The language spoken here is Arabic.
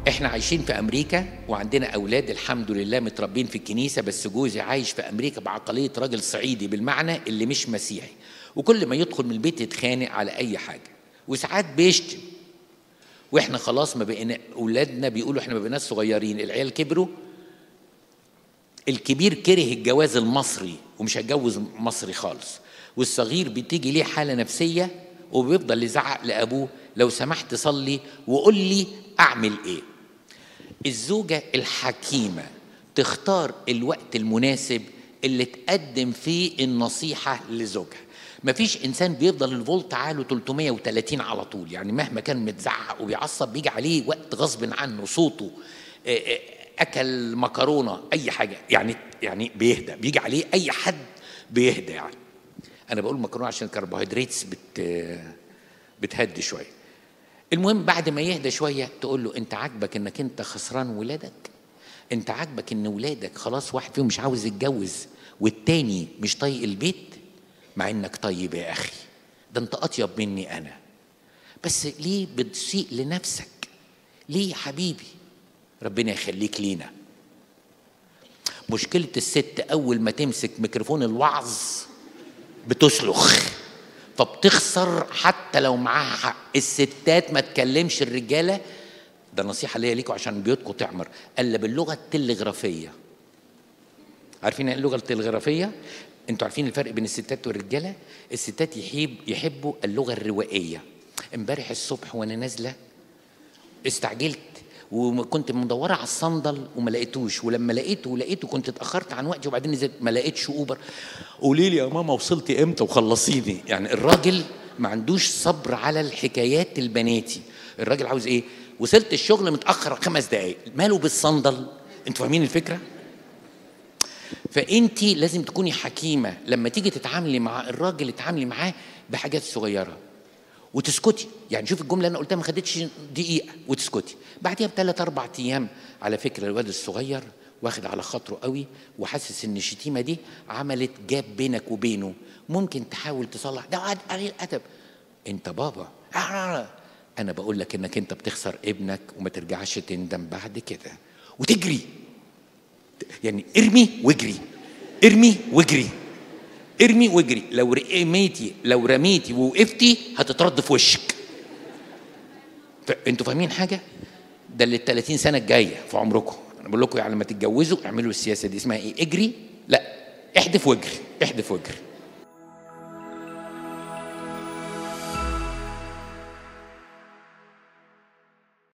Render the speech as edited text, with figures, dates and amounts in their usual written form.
احنا عايشين في امريكا وعندنا اولاد الحمد لله متربين في الكنيسه، بس جوزي عايش في امريكا بعقليه راجل صعيدي بالمعنى اللي مش مسيحي، وكل ما يدخل من البيت يتخانق على اي حاجه، وساعات بيشتم. واحنا خلاص ما بقينا، اولادنا بيقولوا احنا ما بقيناش صغيرين، العيال كبروا. الكبير كره الجواز المصري ومش هيتجوز مصري خالص، والصغير بتيجي ليه حاله نفسيه وبيفضل يزعق لابوه لو سمحت صلي وقول لي اعمل ايه. الزوجه الحكيمه تختار الوقت المناسب اللي تقدم فيه النصيحه لزوجها. مفيش انسان بيفضل الفولت عاله 330 على طول، يعني مهما كان متزعق وبيعصب بيجي عليه وقت غصب عنه صوته اكل مكرونه اي حاجه يعني بيهدى، بيجي عليه اي حد بيهدى. يعني انا بقول مكرونه عشان الكربوهيدرات بتهدي شويه. المهم بعد ما يهدى شويه تقول له انت عاجبك انك انت خسران ولادك؟ انت عاجبك ان ولادك خلاص واحد فيهم مش عاوز يتجوز والتاني مش طايق البيت؟ مع انك طيب يا اخي، ده انت اطيب مني انا، بس ليه بتسيء لنفسك؟ ليه يا حبيبي؟ ربنا يخليك لينا. مشكلة الست أول ما تمسك ميكروفون الوعظ بتسلخ، فبتخسر حتى لو معاها حق. الستات ما تكلمش الرجالة، ده نصيحة ليا ليكوا عشان بيوتكم تعمر، إلا باللغة التلغرافية. عارفين ايه اللغة التلغرافية؟ انتوا عارفين الفرق بين الستات والرجالة؟ الستات يحبوا اللغة الروائية. امبارح الصبح وانا نازلة استعجلت وكنت مدوره على الصندل وما لقيتوش، ولما لقيته كنت اتاخرت عن وقتي، وبعدين نزلت ما لقيتش اوبر. قولي لي يا ماما وصلتي امتى وخلصيني. يعني الراجل ما عندوش صبر على الحكايات البناتي. الراجل عاوز ايه؟ وصلت الشغل متاخر 5 دقائق، ماله بالصندل؟ انتوا فاهمين الفكره؟ فانت لازم تكوني حكيمه لما تيجي تتعاملي مع الراجل، تتعاملي معاه بحاجات صغيره وتسكتي. يعني شوف الجمله اللي انا قلتها ما خدتش دقيقه وتسكتي. بعديها ب3 4 ايام على فكره الواد الصغير واخد على خاطره قوي وحاسس ان الشتيمه دي عملت جاب بينك وبينه، ممكن تحاول تصلح. ده قليل الادب. انت بابا انا بقول لك انك انت بتخسر ابنك وما ترجعش تندم بعد كده وتجري. يعني ارمي واجري، ارمي واجري، ارمي واجري. لو رميتي ووقفتي هتترد في وشك. انتوا فاهمين حاجه؟ ده اللي 30 سنه الجايه في عمركم. انا بقول لكم يعني لما تتجوزوا اعملوا السياسه دي، اسمها ايه؟ اجري، لا احدف واجري، احدف واجري.